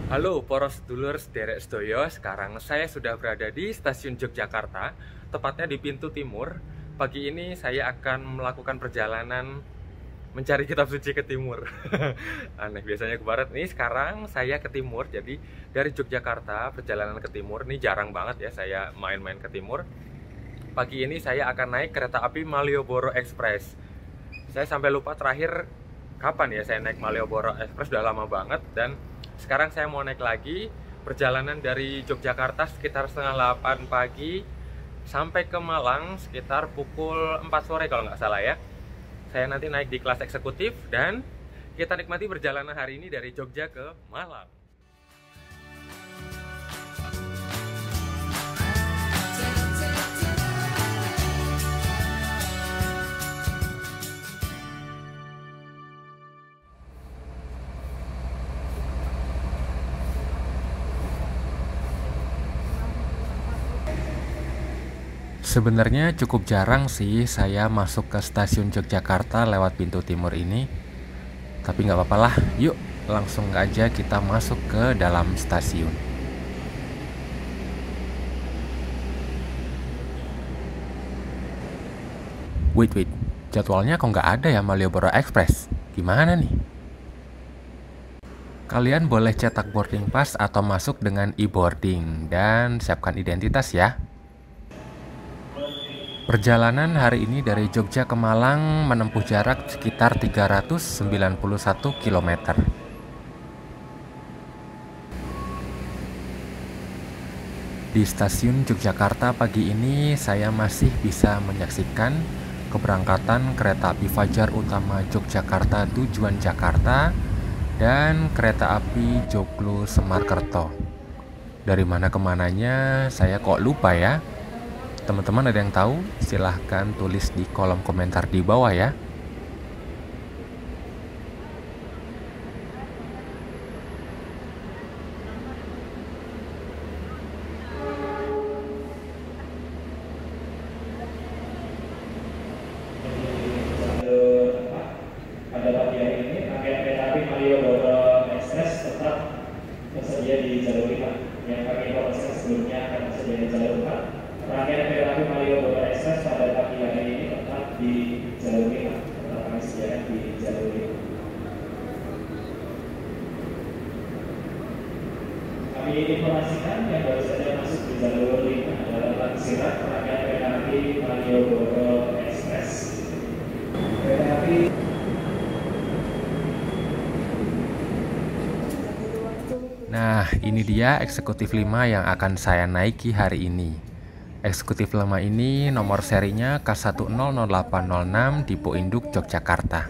Halo poros dulur sederek sedoyo, sekarang saya sudah berada di stasiun Yogyakarta, tepatnya di pintu timur. Pagi ini saya akan melakukan perjalanan mencari kitab suci ke timur. Aneh, biasanya ke barat, nih sekarang saya ke timur. Jadi dari Yogyakarta perjalanan ke timur, ini jarang banget ya saya main-main ke timur. Pagi ini saya akan naik kereta api Malioboro Express. Saya sampai lupa terakhir kapan ya saya naik Malioboro Express, udah lama banget. Dan sekarang saya mau naik lagi perjalanan dari Yogyakarta sekitar setengah 8 pagi sampai ke Malang sekitar pukul 4 sore kalau nggak salah ya. Saya nanti naik di kelas eksekutif dan kita nikmati perjalanan hari ini dari Jogja ke Malang. Sebenarnya cukup jarang sih saya masuk ke stasiun Yogyakarta lewat pintu timur ini. Tapi nggak apa-apa lah, yuk langsung aja kita masuk ke dalam stasiun. Wait, jadwalnya kok nggak ada ya Malioboro Express? Gimana nih? Kalian boleh cetak boarding pass atau masuk dengan e-boarding dan siapkan identitas ya. Perjalanan hari ini dari Jogja ke Malang menempuh jarak sekitar 391 km. Di stasiun Yogyakarta pagi ini saya masih bisa menyaksikan keberangkatan kereta api Fajar Utama Yogyakarta tujuan Jakarta dan kereta api Joglo Semarkerto. Dari mana kemananya saya kok lupa ya. Teman-teman ada yang tahu? Silahkan tulis di kolom komentar di bawah ya. Pada pagi hari ini, rangkaian kereta api Malioboro Express tetap tersedia di jalur 5. Yang kami informasikan sebelumnya akan tersedia di jalur 4. Rangkaian kereta api Malioboro Express pada pagi hari ini tetap di jalur 5. Tetap kami sediakan di jalur 5. Kami informasikan yang baru saja masuk di jalur 5 adalah Lansirat rangkaian kereta api Malioboro Express. Kereta api Nah, ini dia eksekutif 5 yang akan saya naiki hari ini. Eksekutif 5 ini nomor serinya K100806 Dipo Induk Yogyakarta.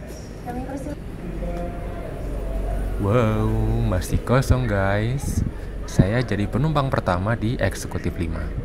Wow, masih kosong guys. Saya jadi penumpang pertama di eksekutif 5.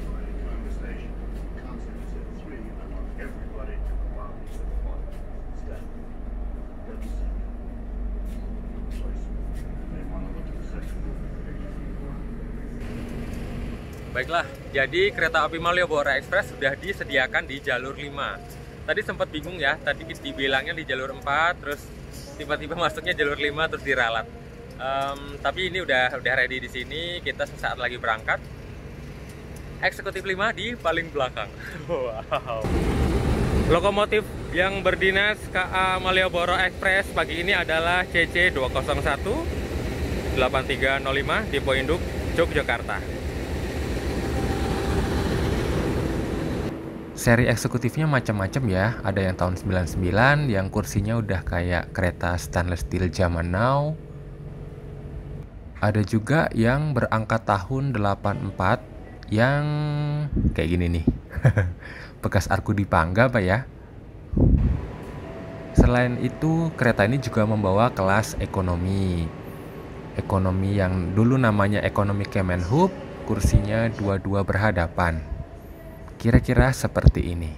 Baiklah, jadi kereta api Malioboro Express sudah disediakan di jalur 5. Tadi sempat bingung ya, tadi dibilangnya di jalur 4, terus tiba-tiba masuknya jalur 5 terus diralat. Tapi ini udah ready di sini, kita sesaat lagi berangkat. Eksekutif 5 di paling belakang. Wow. Lokomotif yang berdinas KA Malioboro Express pagi ini adalah CC 201 8305 Dipo Induk Yogyakarta. Seri eksekutifnya macam-macam ya. Ada yang tahun 99 yang kursinya udah kayak kereta stainless steel zaman now. Ada juga yang berangkat tahun 84 yang kayak gini nih. Bekas arku dipangga Pak ya. Selain itu, kereta ini juga membawa kelas ekonomi. Ekonomi yang dulu namanya ekonomi Kemenhub, kursinya dua-dua berhadapan. Kira-kira seperti ini.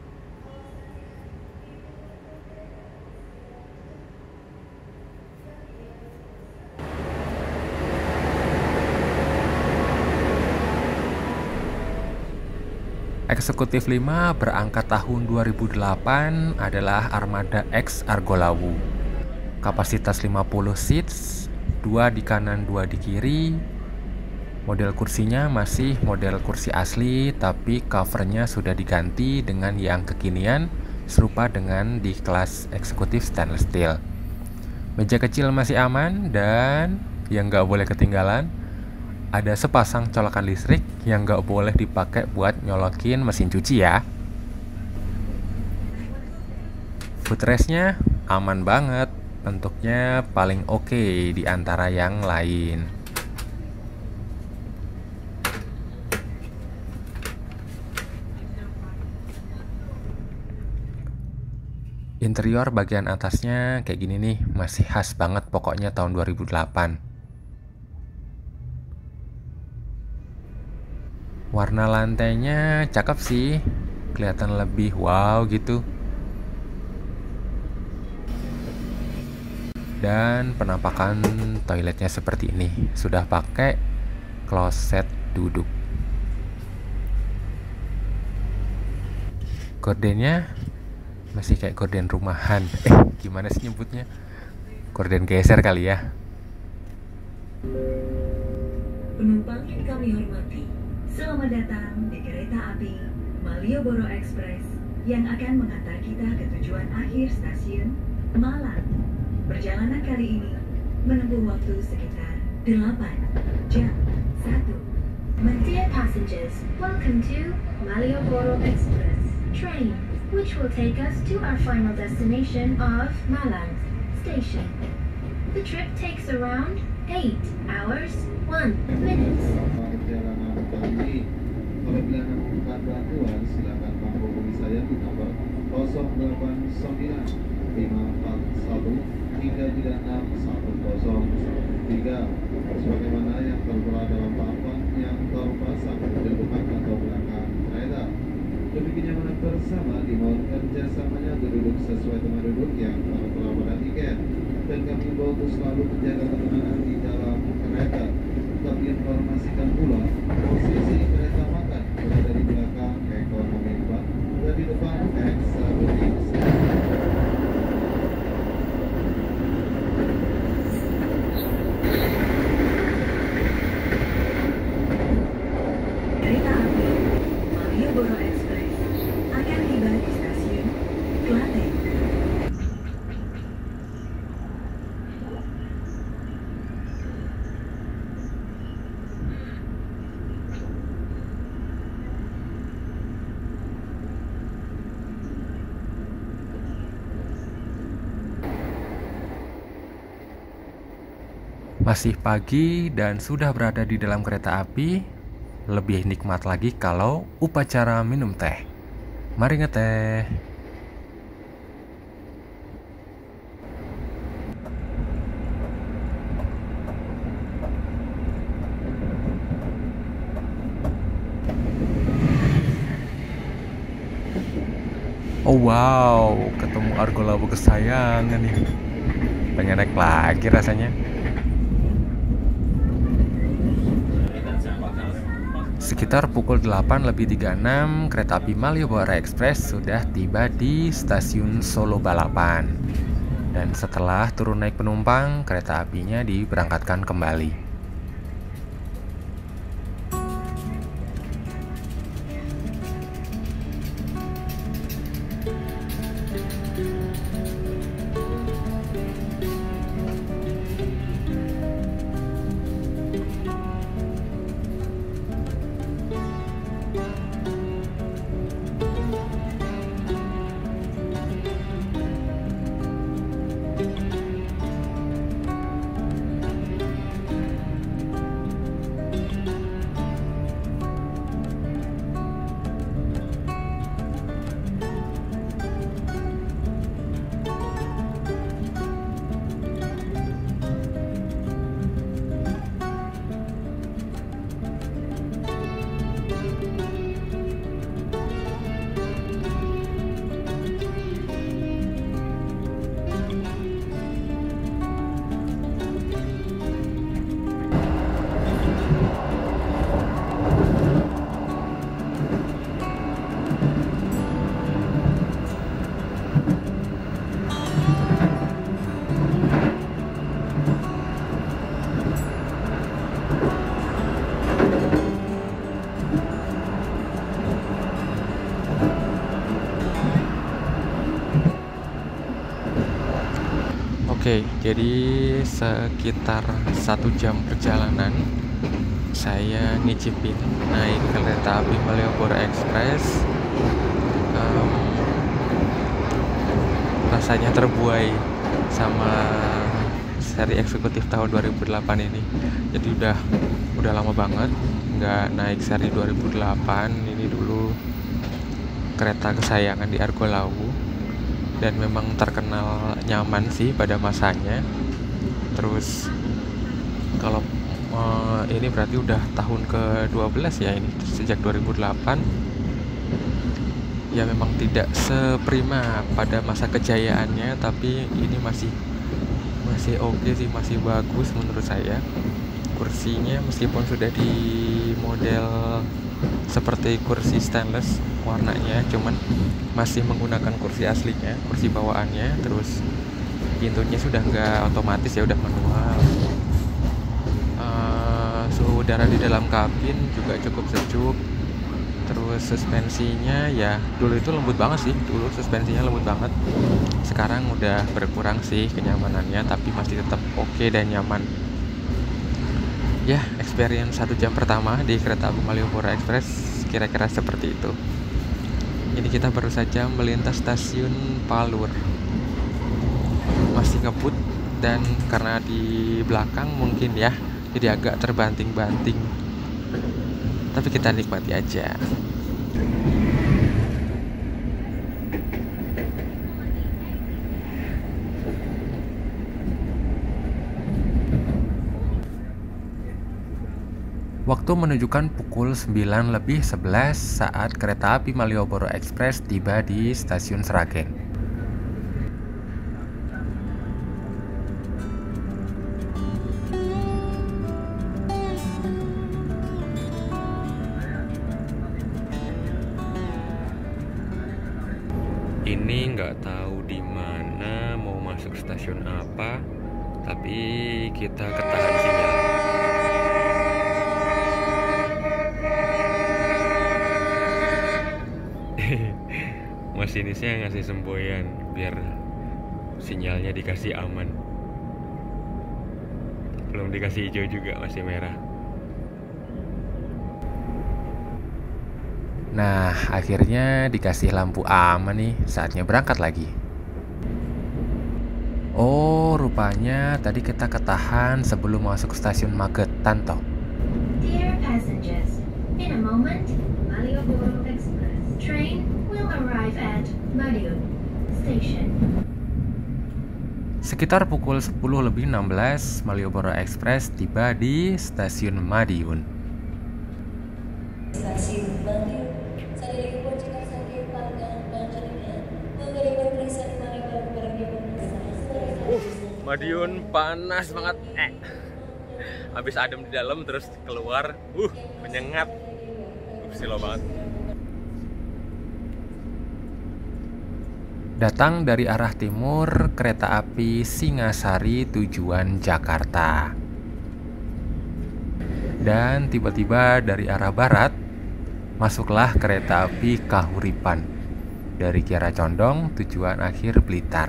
Eksekutif 5 berangkat tahun 2008 adalah Armada X Argolawu. Kapasitas 50 seats, 2 di kanan 2 di kiri. Model kursinya masih model kursi asli, tapi covernya sudah diganti dengan yang kekinian, serupa dengan di kelas eksekutif stainless steel. Meja kecil masih aman, dan yang nggak boleh ketinggalan, ada sepasang colokan listrik yang nggak boleh dipakai buat nyolokin mesin cuci ya. Footrestnya aman banget, bentuknya paling oke di antara yang lain. Interior bagian atasnya kayak gini nih, masih khas banget pokoknya tahun 2008. Warna lantainya cakep sih, kelihatan lebih wow gitu. Dan penampakan toiletnya seperti ini, sudah pakai kloset duduk. Gordennya masih kayak gorden rumahan. Gimana sih nyebutnya? Gorden geser kali ya. Penumpang yang kami hormati, selamat datang di kereta api Malioboro Express yang akan mengantar kita ke tujuan akhir stasiun Malang. Perjalanan kali ini menempuh waktu sekitar 8 jam 1. Dear passengers, welcome to Malioboro Express train, which will take us to our final destination of Malang Station. The trip takes around 8 hours 1 minute. Perjalanan kali ini, apabila Anda membutuhkan bantuan, silakan menghubungi saya di nomor 089 541 336 1003, sebagaimana yang tertera dalam papan yang terpasang di depan atau belakang kereta. Demi kenyamanan bersama, dimohon kerjasamanya duduk sesuai tempat duduk yang tertera pada tiket, dan kami himbau untuk selalu menjaga ketenangan di dalam kereta. Tetap diinformasikan pula, posisi kereta makan berada di belakang ekonomi 4 dan di depan eksekutif. Kereta api Malioboro Express akan tiba di stasiun Klaten. Masih pagi dan sudah berada di dalam kereta api. Lebih nikmat lagi kalau upacara minum teh. Mari ngeteh. Oh wow, ketemu Argo Lawu kesayangan nih. Pengen naik lagi rasanya. Sekitar pukul 8:36, kereta api Malioboro Express sudah tiba di stasiun Solo Balapan. Dan setelah turun naik penumpang, kereta apinya diberangkatkan kembali. Oke, jadi sekitar 1 jam perjalanan saya ngicipin naik kereta api Malioboro Express. Rasanya terbuai sama seri eksekutif tahun 2008 ini. Jadi udah lama banget nggak naik seri 2008. Ini dulu kereta kesayangan di Argo Lawu dan memang terkenal nyaman sih pada masanya. Terus kalau ini berarti udah tahun ke-12 ya ini, sejak 2008. Ya memang tidak seprima pada masa kejayaannya, tapi ini masih oke sih, masih bagus menurut saya. Kursinya meskipun sudah di model seperti kursi stainless warnanya, cuman masih menggunakan kursi aslinya, kursi bawaannya. Terus pintunya sudah nggak otomatis ya, udah manual. Suhu udara di dalam kabin juga cukup sejuk. Terus suspensinya ya dulu itu lembut banget sih, dulu suspensinya lembut banget. Sekarang udah berkurang sih kenyamanannya, tapi masih tetap oke dan nyaman. Ya, experience 1 jam pertama di kereta api Malioboro Express kira-kira seperti itu. Ini kita baru saja melintas stasiun Palur. Masih ngebut dan karena di belakang mungkin ya, jadi agak terbanting-banting. Tapi kita nikmati aja. Waktu menunjukkan pukul 9:11 saat kereta api Malioboro Express tiba di stasiun Sragen. Ini nggak tahu di mana mau masuk stasiun apa, tapi kita ketahan sinyal. Masinisnya ngasih semboyan biar sinyalnya dikasih aman. Belum dikasih hijau juga, masih merah. Nah, akhirnya dikasih lampu aman nih, saatnya berangkat lagi. Oh, rupanya tadi kita ketahan sebelum masuk stasiun Magetan toh. Dear passengers, in a moment, Malioboro Express train will arrive at Madiun Station. Sekitar pukul 10:16, Malioboro Express tiba di stasiun Madiun. Stasiun Madiun. Sadari kewajiban sakit panggang banjirnya mengerikan tulisan Malioboro Madiun panas banget. Habis adem di dalam terus keluar, menyengat. Silo banget. Datang dari arah timur, kereta api Singasari tujuan Jakarta. Dan tiba-tiba dari arah barat, masuklah kereta api Kahuripan dari Kiara Condong tujuan akhir Blitar.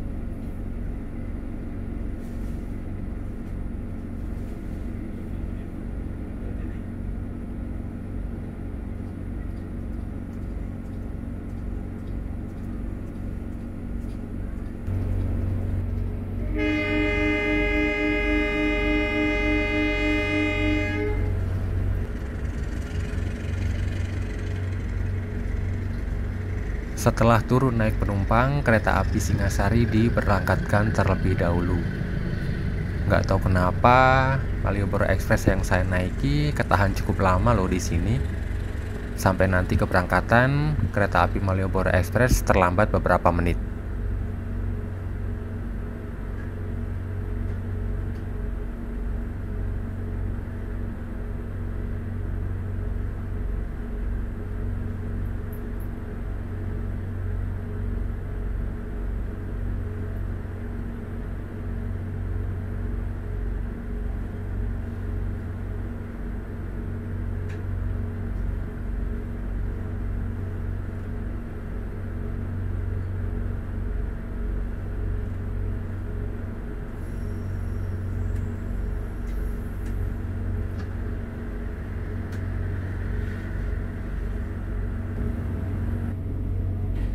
Setelah turun naik penumpang, kereta api Singasari diberangkatkan terlebih dahulu. Nggak tahu kenapa, Malioboro Express yang saya naiki ketahan cukup lama loh di sini. Sampai nanti keberangkatan, kereta api Malioboro Express terlambat beberapa menit.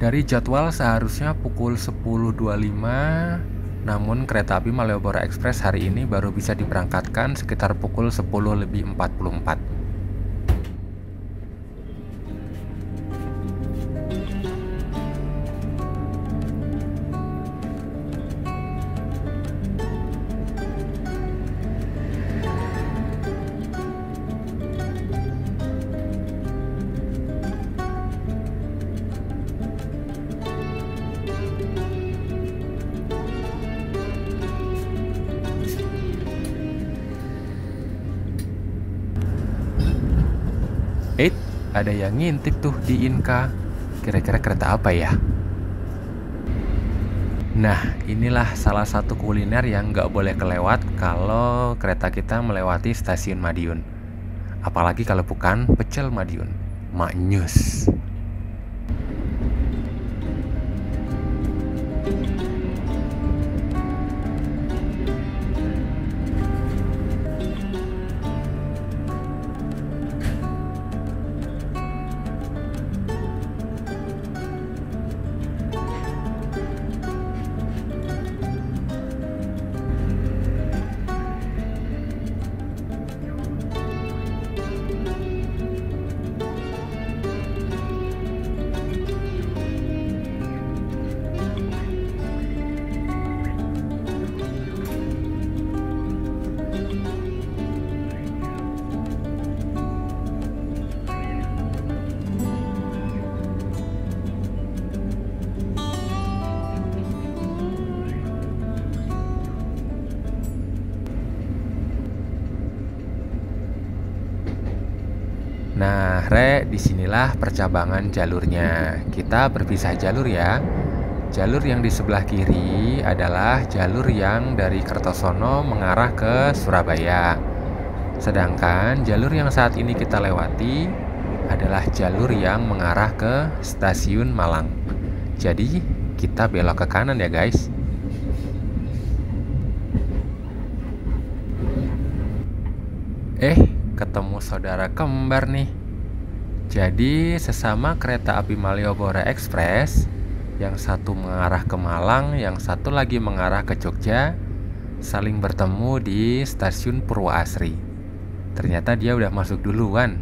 Dari jadwal seharusnya pukul 10.25, namun kereta api Malioboro Express hari ini baru bisa diberangkatkan sekitar pukul 10.44. Ada yang ngintip tuh di Inka. Kira-kira kereta apa ya? Nah, inilah salah satu kuliner yang nggak boleh kelewat kalau kereta kita melewati stasiun Madiun. Apalagi kalau bukan pecel Madiun, maknyus. Nah, disinilah percabangan jalurnya. Kita berpisah jalur ya. Jalur yang di sebelah kiri adalah jalur yang dari Kertosono mengarah ke Surabaya. Sedangkan jalur yang saat ini kita lewati adalah jalur yang mengarah ke stasiun Malang. Jadi, kita belok ke kanan ya guys. Ketemu saudara kembar nih. Jadi sesama kereta api Malioboro Express, yang satu mengarah ke Malang, yang satu lagi mengarah ke Jogja, saling bertemu di stasiun Purwoasri. Ternyata dia udah masuk duluan.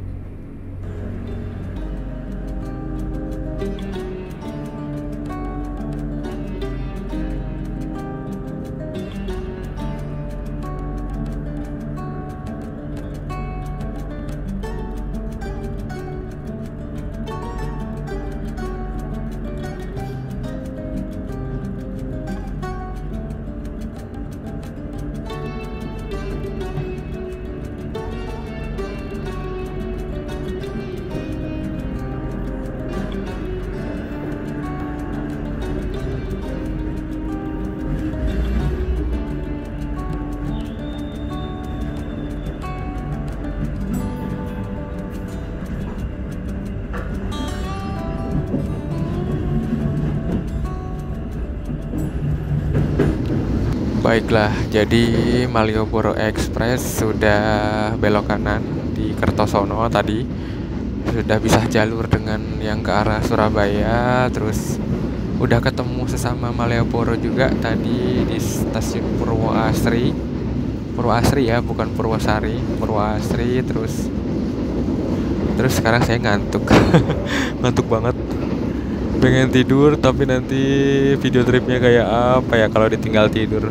Baiklah, jadi Malioboro Express sudah belok kanan di Kertosono tadi. Sudah bisa jalur dengan yang ke arah Surabaya. Terus udah ketemu sesama Malioboro juga tadi di stasiun Purwoasri. Purwoasri ya, bukan Purwosari. Purwoasri. Terus sekarang saya ngantuk. Ngantuk banget. Pengen tidur, tapi nanti video tripnya kayak apa ya kalau ditinggal tidur.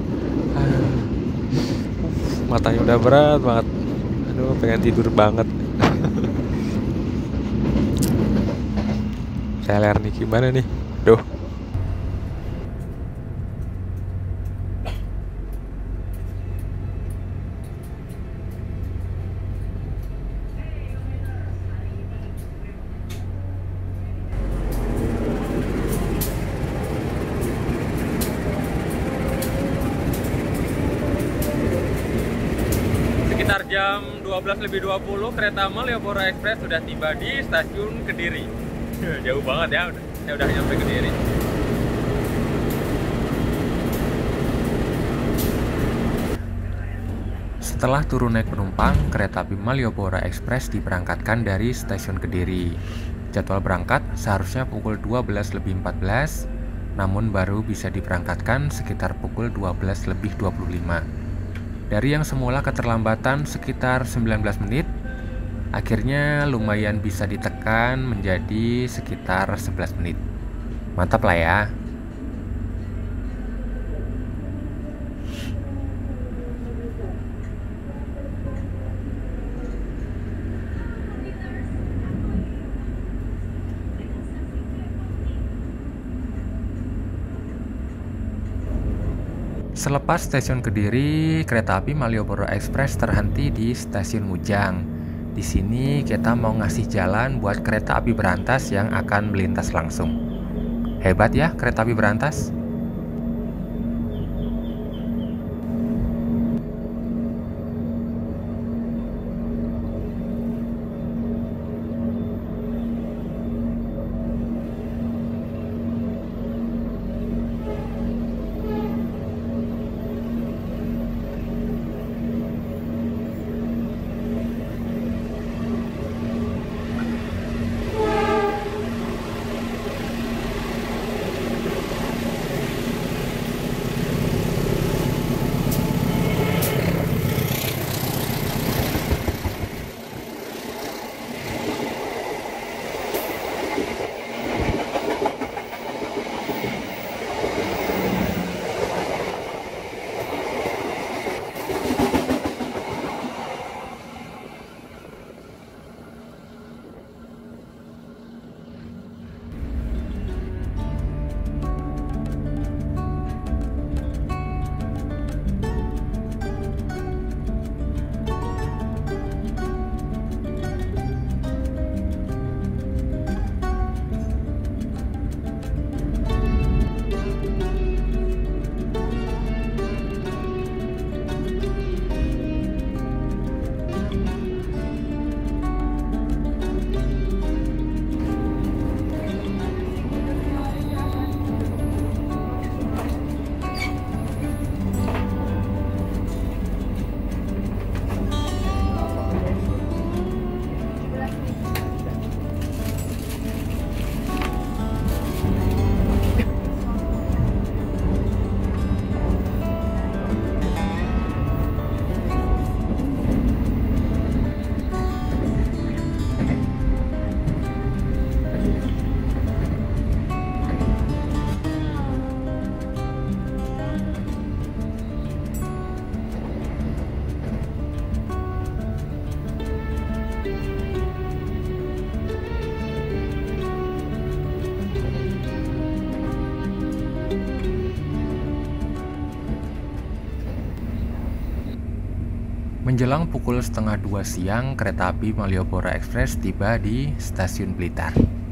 Matanya udah berat banget. Aduh, pengen tidur banget. Teler nih gimana nih? Duh. Sekitar jam 12.20 kereta Malioboro Express sudah tiba di stasiun Kediri. Jauh banget ya, saya udah nyampe Kediri. Setelah turun naik penumpang, kereta api Malioboro Express diberangkatkan dari stasiun Kediri. Jadwal berangkat seharusnya pukul 12:14, namun baru bisa diberangkatkan sekitar pukul 12:25. Dari yang semula keterlambatan sekitar 19 menit, akhirnya lumayan bisa ditekan menjadi sekitar 11 menit. Mantap lah ya. Selepas stasiun Kediri, kereta api Malioboro Express terhenti di stasiun Mujang. Di sini kita mau ngasih jalan buat kereta api berantas yang akan melintas langsung. Hebat ya kereta api berantas. Menjelang pukul 1:30 siang, kereta api Malioboro Express tiba di stasiun Blitar.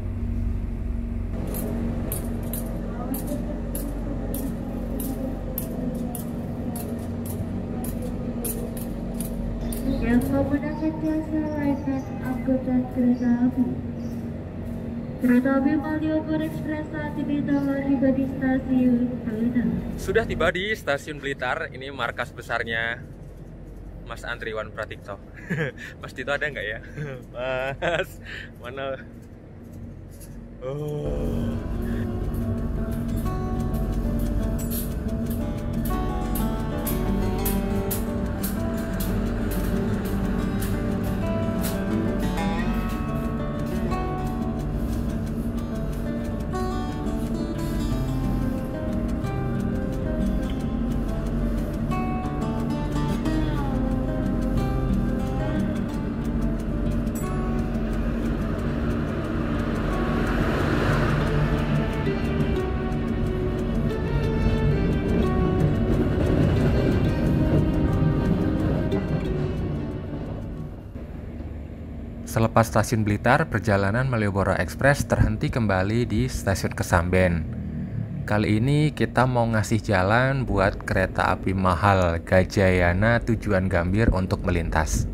Yang menggunakan jasa layanan angkutan kereta api. Kereta api Malioboro Express saat ini telah tiba di stasiun Blitar. Sudah tiba di stasiun Blitar, ini markas besarnya Mas Andriwan Pratikto. Mas Dito ada nggak ya? Mas, mana? Oh. Selepas stasiun Blitar, perjalanan Malioboro Express terhenti kembali di stasiun Kesamben. Kali ini kita mau ngasih jalan buat kereta api mahal Gajayana tujuan Gambir untuk melintas.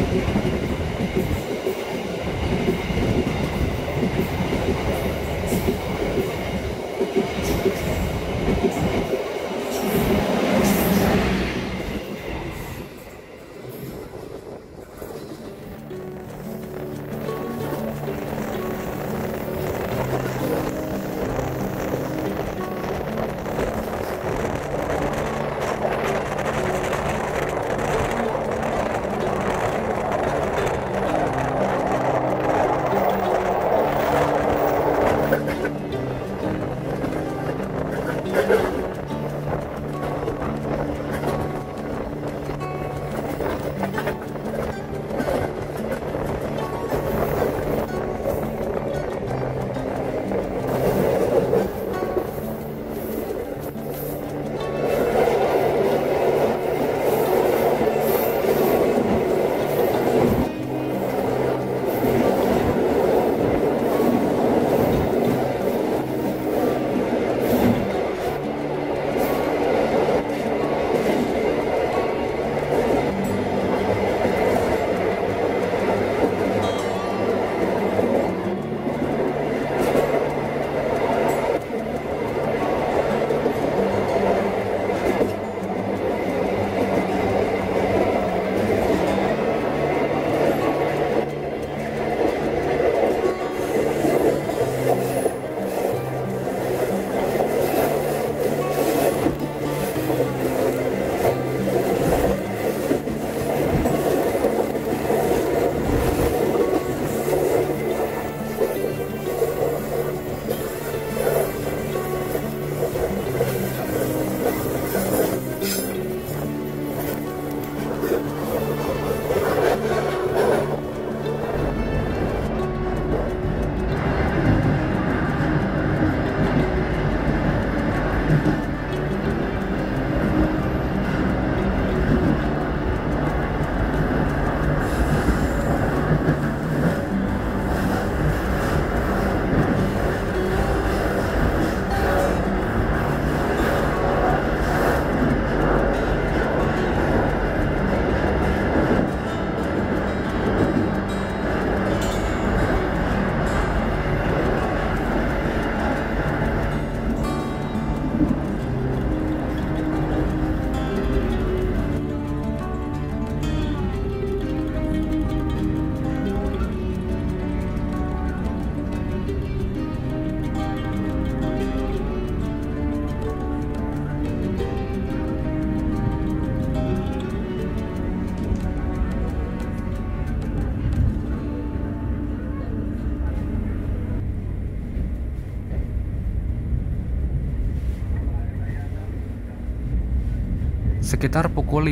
Sekitar pukul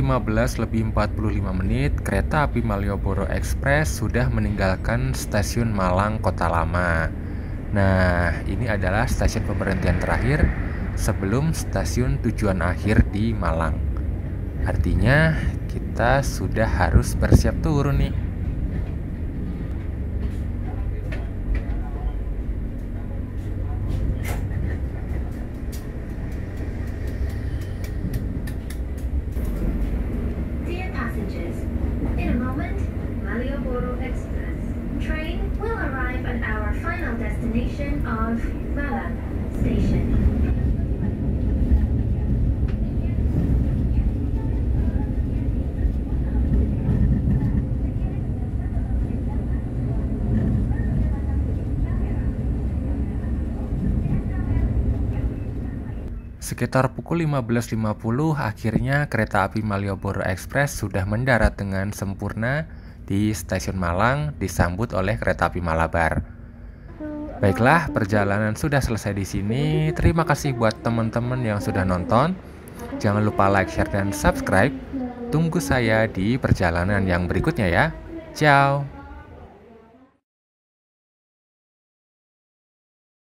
15:45, kereta api Malioboro Express sudah meninggalkan stasiun Malang Kota Lama. Nah, ini adalah stasiun pemberhentian terakhir sebelum stasiun tujuan akhir di Malang. Artinya, kita sudah harus bersiap turun nih. In a moment, Malioboro Express train will arrive at our final destination of Malang Station. Sekitar pukul 15.50, akhirnya kereta api Malioboro Express sudah mendarat dengan sempurna di stasiun Malang, disambut oleh kereta api Malabar. Baiklah, perjalanan sudah selesai di sini. Terima kasih buat teman-teman yang sudah nonton. Jangan lupa like, share, dan subscribe. Tunggu saya di perjalanan yang berikutnya ya. Ciao.